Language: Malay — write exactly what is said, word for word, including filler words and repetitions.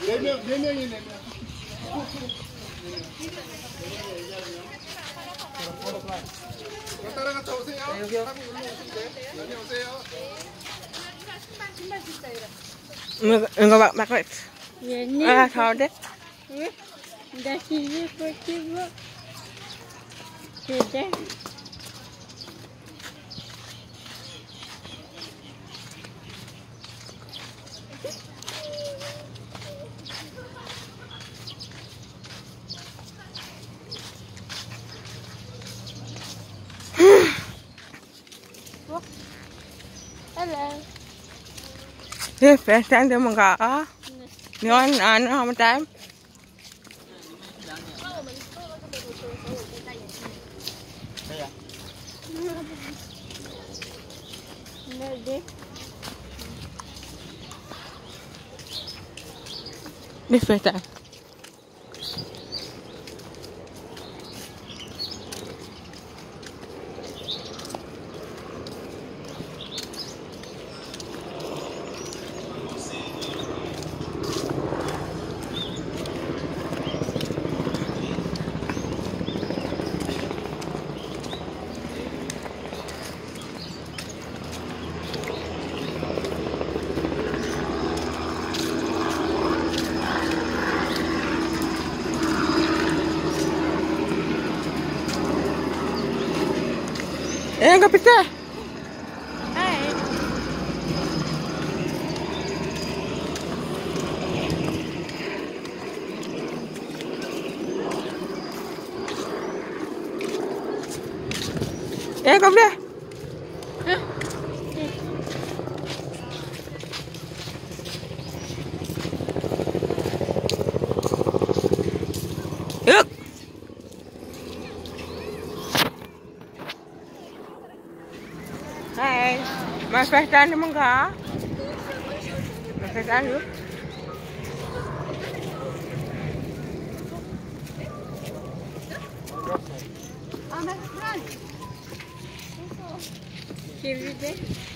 네 명, 네 명이 네 명. 따라갔다 오세요. 여기요. 다녀오세요. Enggak bak bakret. Ini. Ah, tahu deh. Dah sini pergi buat. Sudah. Hello. Ini pesan dia managaha. Ngon ano hama time. Ini pesan. Eh, enggak bisa. Hai. Eh, enggak boleh. Yuk. Hai, mas pesan di managaha. Mas pesan yuk. Çevirdi.